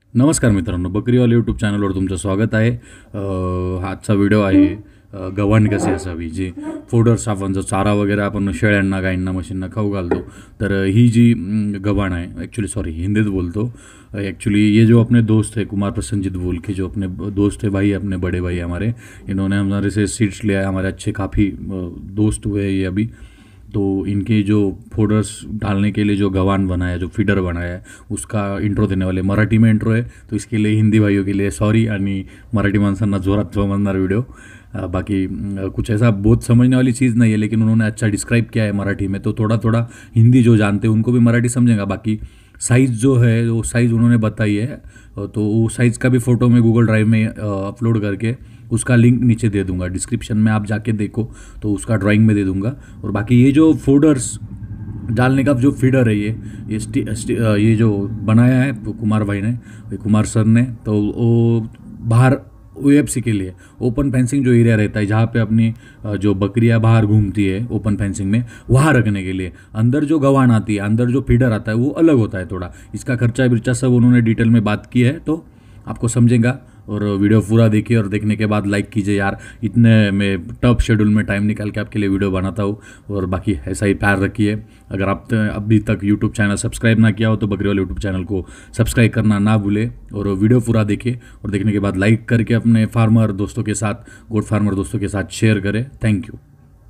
नमस्कार मित्रांनो, बकरीवाले यूट्यूब चॅनलवर तुमचं स्वागत आहे। आजचा व्हिडिओ आहे गव्हाण कशी असावी, जी फोडर्स आपण जो चारा वगैरे आपण शेळ्यांना, गायींना, म्हशींना खाऊ घालतो, तर ही जी गव्हाण है, एक्चुअली सॉरी हिंदीत बोलतो। एक्चुअली ये जो अपने दोस्त है कुमार प्रसन्नजीत बोल के, जो अपने दोस्त है भाई, अपने बड़े भाई हमारे, इन्होंने हमारे से सीड्स लिया है। हमारे अच्छे काफ़ी दोस्त हुए ये अभी। तो इनके जो फोडर्स डालने के लिए जो गवान बनाया, जो फीडर बनाया है, उसका इंट्रो देने वाले। मराठी में इंट्रो है, तो इसके लिए हिंदी भाइयों के लिए सॉरी, आणि मराठी माणसांना जोरात समजणार वीडियो। बाकी कुछ ऐसा बहुत समझने वाली चीज़ नहीं है, लेकिन उन्होंने अच्छा डिस्क्राइब किया है मराठी में, तो थोड़ा थोड़ा हिंदी जो जानते हैं उनको भी मराठी समझेगा। बाकी साइज़ जो है वो साइज़ उन्होंने बताई है, तो वो साइज़ का भी फ़ोटो मैं गूगल ड्राइव में अपलोड करके उसका लिंक नीचे दे दूंगा डिस्क्रिप्शन में, आप जाके देखो तो उसका ड्राइंग में दे दूंगा। और बाकी ये जो फोडर्स डालने का जो फीडर है, ये जो बनाया है कुमार भाई ने, कुमार सर ने, तो वो बाहर OFC के लिए ओपन फेंसिंग जो एरिया रहता है, जहाँ पे अपनी जो बकरियां बाहर घूमती है ओपन फेंसिंग में, वहाँ रखने के लिए। अंदर जो गवान आती है, अंदर जो फीडर आता है, वो अलग होता है थोड़ा। इसका खर्चा बिर्चा सब उन्होंने डिटेल में बात की है, तो आपको समझेगा। और वीडियो पूरा देखिए, और देखने के बाद लाइक कीजिए यार। इतने मैं टफ शेड्यूल में टाइम निकाल के आपके लिए वीडियो बनाता हूँ। और बाकी ऐसा ही प्यार रखिए। अगर आप अभी तक यूट्यूब चैनल सब्सक्राइब ना किया हो तो बकरीवाले यूट्यूब चैनल को सब्सक्राइब करना ना भूले, और वीडियो पूरा देखिए, और देखने के बाद लाइक करके अपने फार्मर दोस्तों के साथ, गोट फार्मर दोस्तों के साथ शेयर करें। Thank you.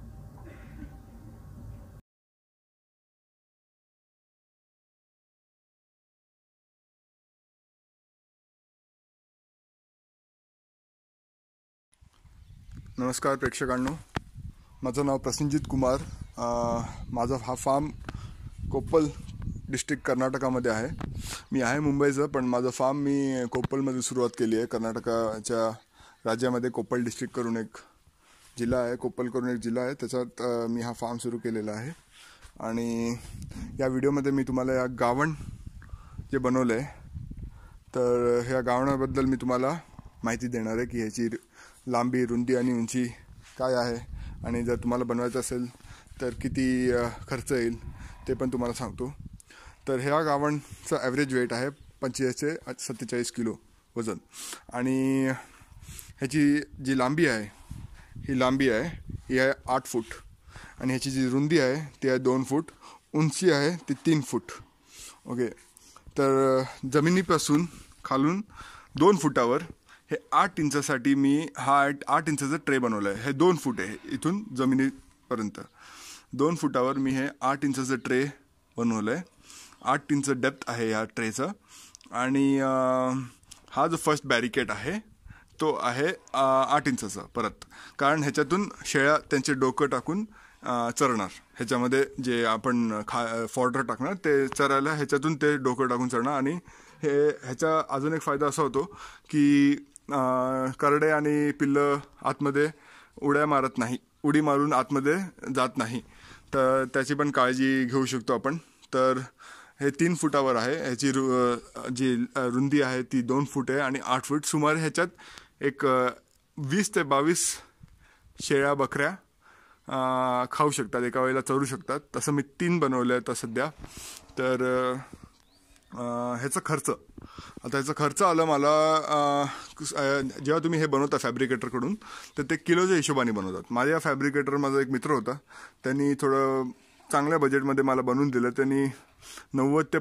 नमस्कार प्रेक्षकांनो, माझं नाव प्रसन्नजीत कुमार। माझा हा फार्म कोप्पल डिस्ट्रिक्ट कर्नाटकामध्ये आहे। मी आहे मुंबईचा, पण माझा फार्म मी कोप्पलमध्ये सुरुवात केली आहे। कर्नाटकाच्या राज्यामध्ये कोप्पल डिस्ट्रिक्ट करून एक जिल्हा आहे, कोप्पल करून एक जिल्हा आहे, त्याच्यात मी हा फार्म सुरू केलेला आहे। आणि या व्हिडिओमध्ये मी तुम्हाला या गावण जे बनवलं आहे, तर ह्या गावणाबद्दल मी तुम्हाला माहिती देणार आहे की ह्याची लांबी, रुंदी आणि उंची काय आहे, आणि जर तुम्हाला बनवायचं असेल तर किती खर्च येईल ते पण तुम्हाला सांगतो। तर ह्या गावणचा ॲव्हरेज वेट आहे 25 ते 47 किलो वजन, आणि ह्याची जी लांबी आहे, ही लांबी आहे ही आहे 8 फूट, आणि ह्याची जी रुंदी आहे ती आहे 2 फूट, उंची आहे ती 3 फूट। ओके, तर जमिनीपासून खालून 2 फुटावर हे 8 इंचासाठी मी हा 8 इंचाचा ट्रे बनवला आहे। हे 2 फूट आहे, इथून जमिनीपर्यंत 2 फुटावर मी हे 8 इंचाचा ट्रे बनवलं आहे। 8 इंच डेप्थ आहे या ट्रेचा, आणि हा जो फर्स्ट बॅरिकेड आहे तो आहे 8 इंचाचा परत, कारण ह्याच्यातून शेळ्या त्यांचे डोकं टाकून चरणार। ह्याच्यामध्ये जे आपण फॉडर टाकणार ते चरायला ह्याच्यातून ते डोकं टाकून चरणार। आणि ह्याचा अजून एक फायदा असा होतो की करडे आणि पिल्लं आतमध्ये उड्या मारत नाही, उडी मारून आतमध्ये जात नाही, तर त्याची पण काळजी घेऊ शकतो आपण। तर हे 3 फुटावर आहे, ह्याची जी रुंदी आहे ती 2 फूट आहे, आणि 8 फूट सुमारे ह्याच्यात एक 20 ते 22 शेळ्या, बकऱ्या खाऊ शकतात, एका वेळेला चरू शकतात। तसं मी 3 बनवले आहेत सध्या। तर ह्याचा खर्च, आता ह्याचा खर्च आला मला, जेव्हा तुम्ही हे बनवता फॅब्रिकेटरकडून, तर ते किलोच्या हिशोबाने बनवतात। माझ्या फॅब्रिकेटर, माझा एक मित्र होता, त्यांनी थोडं चांगल्या बजेटमध्ये मला बनवून दिलं। त्यांनी 90 ते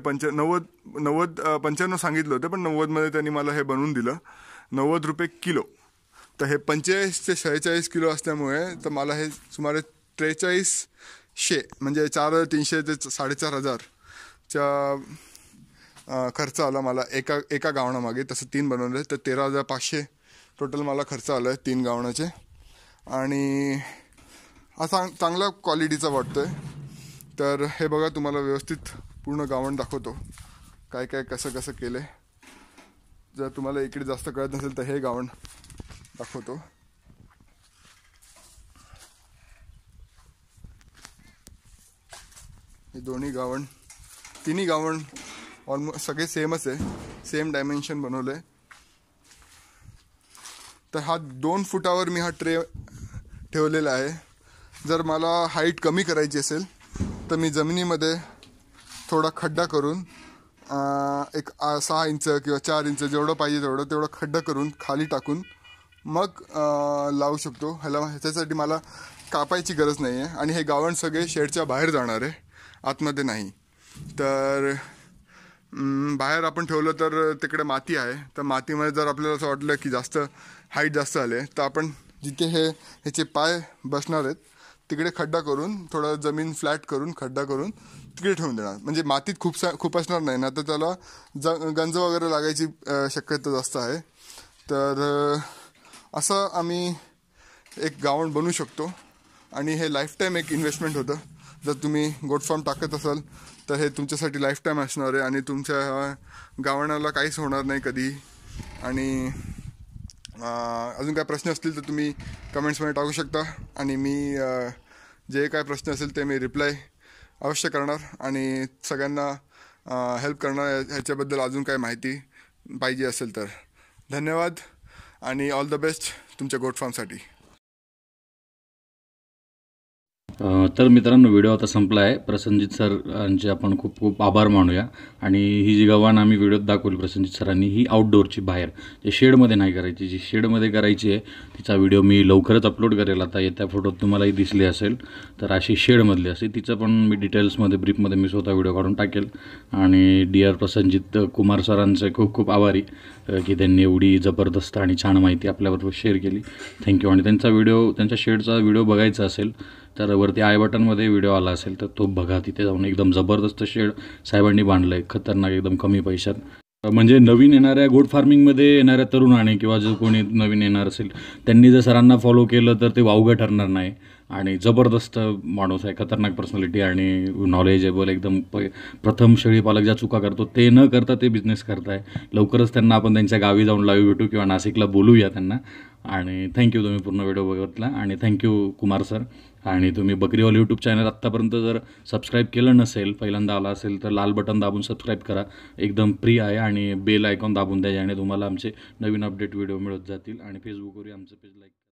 95 सांगितलं होतं, पण 90मध्ये त्यांनी मला हे बनवून दिलं, 90 रुपये किलो। तर हे 45 ते 46 किलो असल्यामुळे तर मला हे सुमारे 4300 म्हणजे 4300 ते 4500च्या खर्च आला मला एका गावणामागे। तसं 3 बनवले तर 13,500 टोटल मला खर्च आला आहे 3 गावणाचे। आणि हा चांगला क्वालिटीचा वाटतोय। तर हे बघा, तुम्हाला व्यवस्थित पूर्ण गावण दाखवतो काय काय कसं कसं केलं आहे। जर तुम्हाला इकडे जास्त कळत नसेल तर हे गावण दाखवतो। हे दोन्ही गावण, तिन्ही गावण ऑलमोस्ट सगळे सेमच आहे, सेम डायमेन्शन बनवलं आहे। तर हा 2 फुटावर मी हा ट्रे ठेवलेला आहे। जर मला हाईट कमी करायची असेल तर मी जमिनीमध्ये थोडा खड्डा करून एक 6 इंच किंवा 4 इंच जेवढं पाहिजे तेवढं खड्डा करून खाली टाकून मग लावू शकतो. ह्याच्यासाठी मला कापायची गरज नाही आहे. आणि हे गावण सगळे शेडच्या बाहेर जाणार आहे, आतमध्ये नाही. तर बाहेर आपण ठेवलं तर तिकडे माती आहे, तर मातीमध्ये जर आपल्याला असं वाटलं की जास्त हाईट जास्त आले तर आपण जिथे ह्याचे पाय बसणार आहेत तिकडे खड्डा करून थोडं जमीन फ्लॅट करून खड्डा करून तिकडे ठेवून देणार. म्हणजे मातीत खूप असणार नाही ना, तर त्याला गंज वगैरे लागायची शक्यता जास्त आहे. तर असं आम्ही एक गावण बनवू शकतो. आणि हे लाईफ टाईम एक इन्व्हेस्टमेंट होतं. जर तुम्ही गोट फार्म टाकत असाल तर हे तुमच्यासाठी लाईफ टाईम असणार आहे आणि तुमच्या गावणाला काहीच होणार नाही कधी. आणि अजून काय प्रश्न असतील तर तुम्ही कमेंट्समध्ये टाकू शकता आणि मी जे काय प्रश्न असेल ते मी रिप्लाय अवश्य करणार आणि सगळ्यांना हेल्प करणार ह्याच्याबद्दल. अजून काय माहिती पाहिजे असेल तर धन्यवाद आणि ऑल द बेस्ट तुमच्या गोट फार्मसाठी. तर मित्रांनो, व्हिडिओ आता संपला आहे. प्रसन्नजित सरांचे आपण खूप खूप आभार मानूया. आणि ही जी गव्हाण आम्ही व्हिडिओत दाखवली प्रसन्नजित सरांनी, ही आउटडोअरची बाहेर जे शेडमध्ये नाही करायची, जी शेडमध्ये करायची आहे तिचा व्हिडिओ मी लवकरच अपलोड करेल. आता येत्या फोटोत तुम्हालाही दिसली असेल तर अशी शेडमधली असेल, तिचं पण मी डिटेल्समध्ये ब्रीफमध्ये मी स्वतः व्हिडिओ काढून टाकेल. आणि डिअर प्रसन्नजित कुमार सरांचे खूप खूप आभारी की त्यांनी एवढी जबरदस्त आणि छान माहिती आपल्याबरोबर शेअर केली. थँक्यू. आणि त्यांच्या शेडचा व्हिडिओ बघायचा असेल तर वरती आय बटनमध्ये व्हिडिओ आला असेल तर तो बघा. तिथे जाऊन एकदम जबरदस्त शेड साहेबांनी बांधलं आहे, खतरनाक, एकदम कमी पैशात. म्हणजे नवीन येणाऱ्या गोट फार्मिंगमध्ये येणाऱ्या तरुणाने किंवा जो कोणी नवीन येणार असेल त्यांनी जर सरांना फॉलो केलं तर ते वावगं ठरणार नाही. आणि जबरदस्त माणूस आहे, खतरनाक पर्सनॅलिटी आणि नॉलेजेबल एकदम. प्रथम शेळी पालक ज्या चुका करतो ते न करता ते बिझनेस करताय. लवकरच त्यांना आपण त्यांच्या गावी जाऊन लाईव्ह भेटू किंवा नाशिकला बोलूया त्यांना. आणि थँक्यू, तुम्ही पूर्ण व्हिडिओ बघितला आणि थँक्यू कुमार सर. आणि तुम्ही बकरीवाल यूट्यूब चॅनल आत्तापर्यंत जर सबस्क्राईब केलं नसेल, पहिल्यांदा आला असेल तर लाल बटन दाबून सबस्क्राईब करा, एकदम फ्री आहे. आणि बेल आयकॉन दाबून द्या, ज्याने तुम्हाला आमचे नवीन अपडेट व्हिडिओ मिळत जातील. आणि फेसबुकवरही आमचं पेज लाईक